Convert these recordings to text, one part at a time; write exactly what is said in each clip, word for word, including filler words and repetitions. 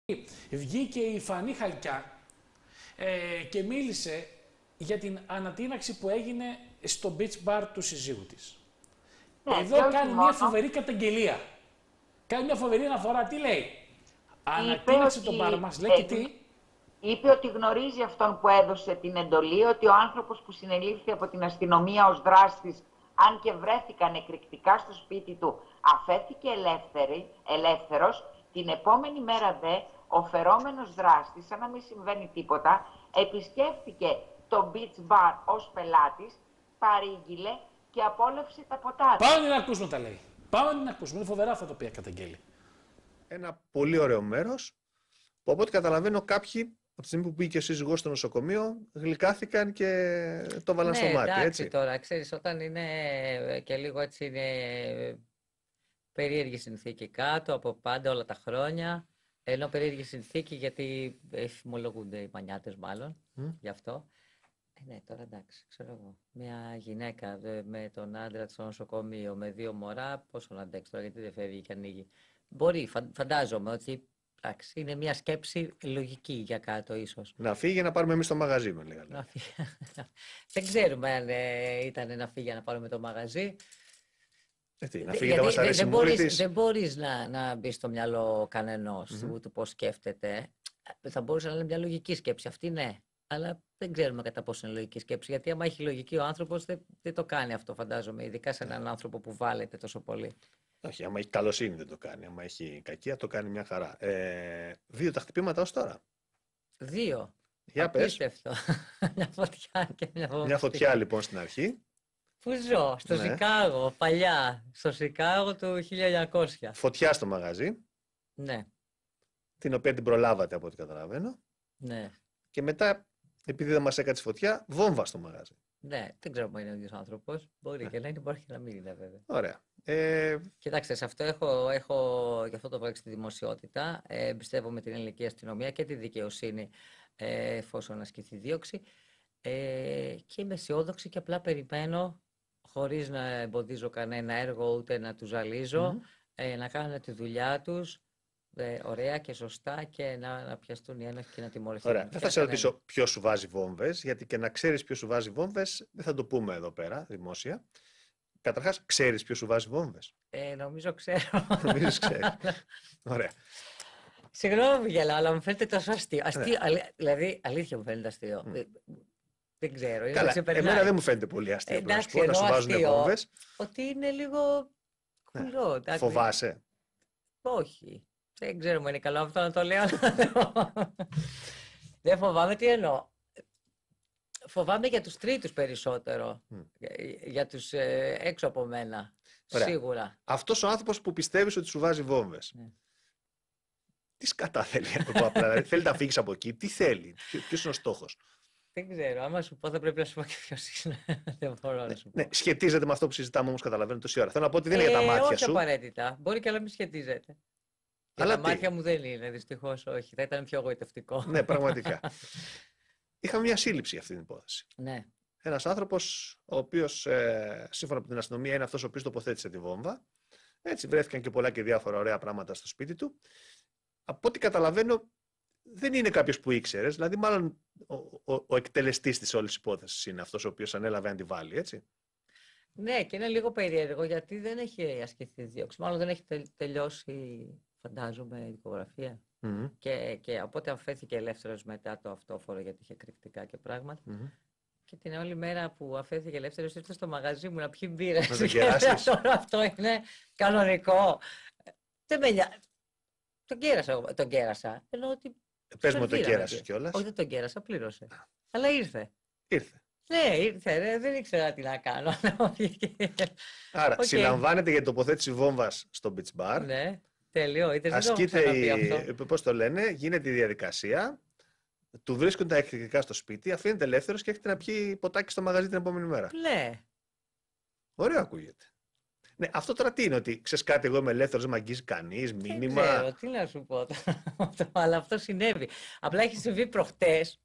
Βγήκε η Φανή Χαλκιά ε, και μίλησε για την ανατείναξη που έγινε στο beach bar του συζύγου της. Ναι, Εδώ κάνει μόνο. μια φοβερή καταγγελία. Κάνει μια φοβερή αναφορά. Τι λέει? Ανατείναξε τον μπαρ μας. Λέει ε, και τι? Είπε ότι γνωρίζει αυτόν που έδωσε την εντολή, ότι ο άνθρωπος που συνελήφθη από την αστυνομία ως δράστης, αν και βρέθηκαν εκρηκτικά στο σπίτι του, αφέθηκε ελεύθερη, ελεύθερος. Την επόμενη μέρα δε, ο φερόμενος δράστης, σαν να μην συμβαίνει τίποτα, επισκέφθηκε το beach bar ως πελάτης, παρήγγειλε και απόλαυσε τα ποτά του. Πάμε να ακούσουμε τα λέει. Πάμε να ακούσουμε. Είναι φοβερά αυτά τα οποία καταγγέλει. Ένα πολύ ωραίο μέρος που από ό,τι καταλαβαίνω κάποιοι από τη στιγμή που πήγε ο σύζυγός στο νοσοκομείο γλυκάθηκαν και το βάλαν ναι, στο μάτι. Εντάξει, έτσι. Τώρα, ξέρεις, όταν είναι και λίγο έτσι είναι περίεργη συνθήκη κάτω από πάντα όλα τα χρόνια, ενώ περίεργη συνθήκη γιατί εφημολογούνται οι μανιάτες μάλλον, mm. γι' αυτό. Ε, ναι, τώρα εντάξει, ξέρω εγώ. Μια γυναίκα με τον άντρα της στο νοσοκομείο, με δύο μωρά, πόσο να αντέξει τώρα, γιατί δεν φεύγει και ανοίγει. Μπορεί, φαντάζομαι ότι εντάξει, είναι μια σκέψη λογική για κάτω ίσως. Να φύγει για να πάρουμε εμείς το μαγαζί, με λέγανε. Να φύγει. Δεν ξέρουμε αν ε, ήταν να φύγει για να πάρουμε το μαγαζί. Έτσι, να φύγει να μας αρέσει δεν η μούρη μπορείς, της. δεν μπορείς να, να μπει στο μυαλό κανενός Mm-hmm. του πώς σκέφτεται. Θα μπορούσε να είναι μια λογική σκέψη. Αυτή ναι. Αλλά δεν ξέρουμε κατά πόσο είναι λογική σκέψη. Γιατί άμα έχει λογική ο άνθρωπος δεν, δεν το κάνει αυτό, φαντάζομαι. Ειδικά σε έναν άνθρωπο που βάλετε τόσο πολύ. Όχι, άμα έχει καλοσύνη δεν το κάνει. Άμα έχει κακία το κάνει μια χαρά. Ε, δύο τα χτυπήματα ως τώρα. Δύο. Για Απίστευτο. Μια φωτιά και μια φωτιά. Μια φωτιά λοιπόν στην αρχή. Πού ζω, στο ναι. Σικάγο, παλιά. Στο Σικάγο του χίλια εννιακόσια. Φωτιά στο μαγαζί. Ναι. Την οποία την προλάβατε από ό,τι καταλαβαίνω. Ναι. Και μετά, επειδή δεν μας έκατσε φωτιά, βόμβα στο μαγαζί. Ναι, δεν ξέρω αν είναι ο ίδιος άνθρωπος. Μπορεί ναι. και να είναι, μπορεί και να μην είναι βέβαια. Ωραία. Ε... Κοιτάξτε, σε αυτό έχω, έχω γι' αυτό το βρέξει τη δημοσιότητα. Ε, εμπιστεύομαι την ελληνική αστυνομία και τη δικαιοσύνη ε, εφόσον ασκηθεί δίωξη. Ε, και είμαι αισιόδοξη και απλά περιμένω, χωρίς να εμποδίζω κανένα έργο ούτε να τους ζαλίζω, mm-hmm. ε, να κάνουν τη δουλειά τους. Ε, ωραία και σωστά και να, να πιαστούν οι ένοχοι και να τιμωρηθούν. Ωραία. Δεν θα σε ρωτήσω ποιος σου βάζει βόμβες, γιατί και να ξέρεις ποιος σου βάζει βόμβες δεν θα το πούμε εδώ πέρα δημόσια. Καταρχάς, ξέρεις ποιος σου βάζει βόμβες? Ε, νομίζω ξέρω. Νομίζω ξέρεις. Ωραία. Συγγνώμη γελάω, αλλά μου φαίνεται τόσο αστείο. αστείο αλη, δηλαδή, αλήθεια μου φαίνεται αστείο. Mm. Δεν ξέρω. Καλά, εμένα δεν μου φαίνεται πολύ αστείο. Ε, εντάξει, πω, να σου βάζουν βόμβες. Ότι είναι λίγο κουλό. Ναι. Φοβάσαι? Όχι. Δεν ξέρω μου είναι καλό αυτό να το λέω. Δεν φοβάμαι, τι εννοώ. Φοβάμαι για τους τρίτους περισσότερο. Mm. Για, για τους ε, έξω από μένα. Ωραία. Σίγουρα. Αυτός ο άνθρωπος που πιστεύεις ότι σου βάζει βόμβες. Mm. Τι σκατά θέλει από απλά, θέλει να φύγεις από εκεί, τι θέλει, ποιος είναι ο στόχος? Δεν ξέρω, άμα σου πω θα πρέπει να σου πω και ποιος είναι. Δεν μπορώ να σου πω. Ναι, σχετίζεται με αυτό που συζητάμε όμως, καταλαβαίνω τόση ώρα. Θέλω να πω ότι δεν είναι ε, για τα μάτια όχι σου. Όχι απαραίτητα, μπορεί και να μην σχετίζεται. Για αλλά τα τι? Μάτια μου δεν είναι, δυστυχώς όχι. Θα ήταν πιο εγωιτευτικό. Ναι, πραγματικά. Είχαμε μια σύλληψη για αυτή την υπόθεση. Ναι. Ένας άνθρωπος, ο οποίος, ε, σύμφωνα με την αστυνομία, είναι αυτός ο οποίος τοποθέτησε τη βόμβα. Έτσι, βρέθηκαν και πολλά και διάφορα ωραία πράγματα στο σπίτι του. Από ό,τι καταλαβαίνω, δεν είναι κάποιος που ήξερες. Δηλαδή, μάλλον ο, ο, ο εκτελεστής της όλης υπόθεσης είναι αυτός ο οποίος ανέλαβε να τη βάλει, έτσι. Ναι, και είναι λίγο περίεργο γιατί δεν έχει ασκηθεί δίωξη. Μάλλον δεν έχει τελειώσει. Φαντάζομαι η δικογραφία. Mm-hmm. Και, και οπότε αφέθηκε ελεύθερος μετά το αυτόφορο γιατί είχε εκρηκτικά και πράγματα. Mm-hmm. Και την όλη μέρα που αφέθηκε ελεύθερος ήρθε στο μαγαζί μου να πιει μπύρα. Να τον κεράσεις. Τώρα αυτό είναι κανονικό. Δεν με νοιάζει. Τον κέρασα εγώ. Τον κέρασα. Ενώ ότι. Πες μου τον κέρασες κιόλας. Όχι, δεν τον κέρασα, πλήρωσε. Αλλά ήρθε. Ήρθε. Ναι, ήρθε. Ρε, δεν ήξερα τι να κάνω. Άρα, okay. Συλλαμβάνεται για τοποθέτηση βόμβας στο beach bar. Ναι. Τέλειο, είτε ασκείται η... πώς το λένε, γίνεται η διαδικασία, του βρίσκουν τα εκρηκτικά στο σπίτι, αφήνεται ελεύθερος και έχετε να πιει ποτάκι στο μαγαζί την επόμενη μέρα. Ναι. Ωραίο ακούγεται. Ναι, αυτό τώρα τι είναι, ότι ξέρεις κάτι, εγώ είμαι ελεύθερος, δεν μ' αγγίζει κανείς, μήνυμα. Δεν ξέρω, τι να σου πω, αλλά αυτό συνέβη. Απλά έχει συμβεί προχτές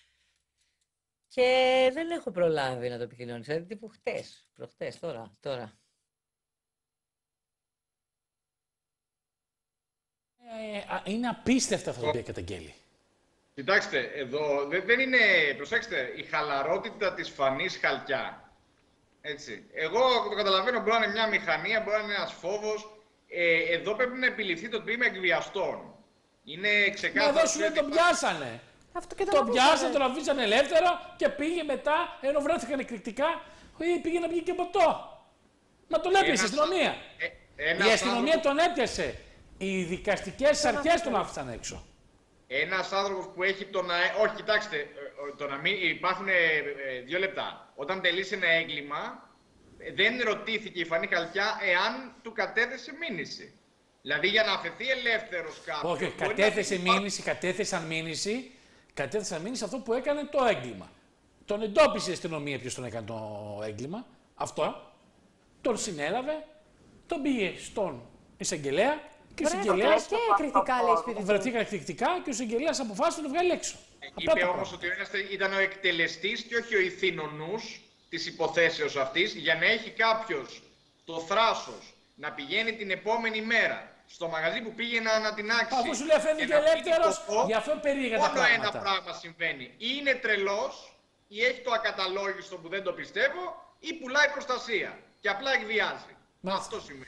και δεν έχω προλάβει να το επικοινωνήσω, δηλαδή τύπου χτες, προχτές, τώρα, τώρα. Ε, είναι απίστευτα αυτά τα οποία καταγγέλει. Κοιτάξτε, εδώ δεν είναι, προσέξτε, η χαλαρότητα της φανής χαλκιά. Έτσι. Εγώ το καταλαβαίνω, μπορεί να είναι μια μηχανία, μπορεί να είναι ένας φόβος. Ε, εδώ πρέπει να επιληφθεί το τμήμα εκβιαστών. Είναι ξεκάθαρο. Μα εδώ σου λέει τον πιάσανε. Αυτό και τον πιάσανε, τον αφήσανε ελεύθερο και πήγε μετά, ενώ βρέθηκαν εκρηκτικά, πήγε να βγει και ποτό. Μα τον έπιασε η αστυνομία. Ε, η αστυνομία άνθρωπο... τον έπιασε. Οι δικαστικές αρχές τον άφησαν έξω. Ένας άνθρωπος που έχει το να... Όχι, κοιτάξτε, το να μην... υπάρχουν δύο λεπτά. Όταν τελείσει ένα έγκλημα, δεν ρωτήθηκε η φανή χαλκιά εάν του κατέθεσε μήνυση. Δηλαδή για να αφαιθεί ελεύθερος κάποιος... Όχι, κατέθεσε να... μήνυση, κατέθεσαν μήνυση, κατέθεσαν μήνυση αυτό που έκανε το έγκλημα. Τον εντόπισε η αστυνομία ποιος τον έκανε το έγκλημα, αυτό, τον συνέλαβε, τον πήγε στον εισαγγελέα και ο εισαγγελέας... Και εκρηκτικά λέει σπίτι του. Βρεθήκαν εκρηκτικά και ο εισαγγελέας αποφάσισε να τον βγάλει έξω. Είπε όμως ότι ήταν ο εκτελεστής και όχι ο ηθήνονους της υποθέσεως αυτής, για να έχει κάποιος το θράσος να πηγαίνει την επόμενη μέρα στο μαγαζί που πήγε να ανατινάξει. Αφού σου λέει φαίνεται ελεύθερος, γι' αυτό περίγα τα πράγματα. Μόνο ένα πράγμα συμβαίνει. Ή είναι τρελός, ή έχει το ακαταλόγιστο που δεν το πιστεύω, ή πουλάει προστασία. Και απλά εκβιάζει. Μα... Αυτό σημαίνει.